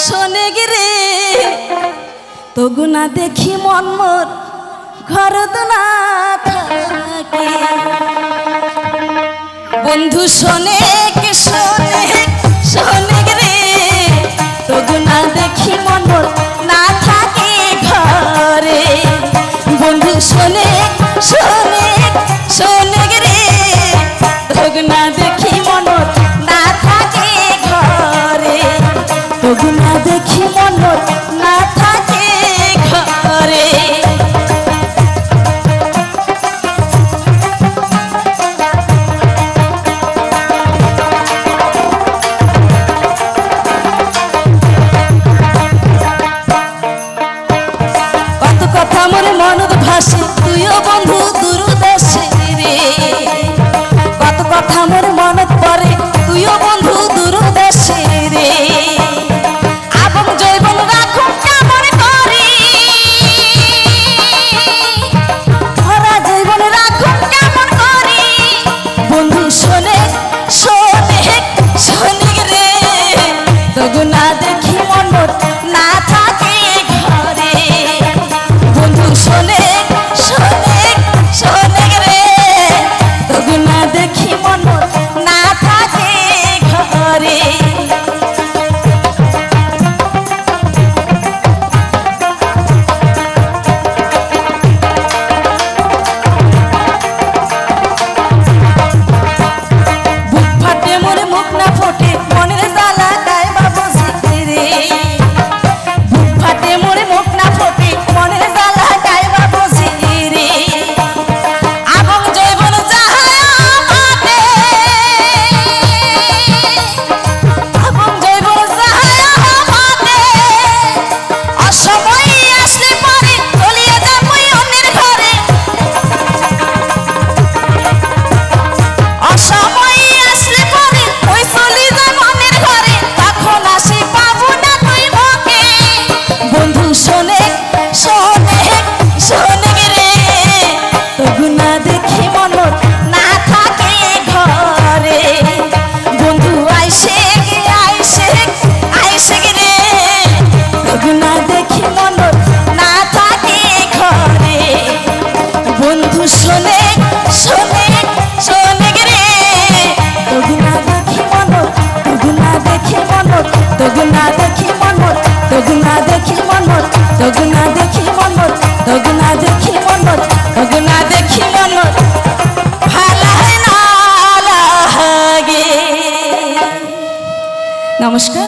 শোনে গিরে তগু না দেখি মন মোর ঘর না থাকে বন্ধু শোনে কে শোনে শোনে গিরে তগু না দেখি মন মোর না থাকে ঘরে বন্ধু শোনে শোনে শোনে গিরে তগু না দেখি মন মোর না থাকে ঘরে তগু না দেখি মন মোর না থাকে ঘরে কত কথা মোর মনত ভাসে তুইও বন্ধু দূর দেশে রে কত কথা মোর মনত পড়ে তুইও বন্ধু দূর দেশে রে আবম জৈবন রাখুন কেমন করি ভরা জৈবন রাখুন কেমন করি বন্ধু শোনে শোনে শোনে রে তগু না দেখি মন মোর না থাকে ঘরে বন্ধু শোনে শোনে শোনে রে তগু না দেখি মন মোর না থাকে ঘরে বুক ফাটে মোর মুখ না ফোটে মনের জ্বালা গায়ে বাবু রে বুক ফাটে মোর মুখ না ফোটে মনের জ্বালা গায়ে বাবু রে আবং জৈবন যাহায় আমাতে আবং জৈবন যাহায় আমাতে অসময় আসলে পরে চলিয়ে যাবই অন্যের ঘরে অসময় আসলে পরে ওই চলি যায় মনের ঘরে তখন আসি পাবো না তুই মোকে বন্ধু শোনে শোনে শোনে রে তবু না দেখি মন মোর না থাকে ঘরে বন্ধু আইসে গে আইসে আইসে রে তবু না দেখি মন মোর না থাকে ঘরে বন্ধু শোনে শোনে শোনে রে তবু না দেখি মন মোর তবু না দেখি মন মোর তবু না দেখি মন মোর তবু না দেখি মন মোর তবু না দেখি মন মোর তবু না দেখি মন মোর তবু না দেখি মন মোর ভালো না লাগে। নমস্কার।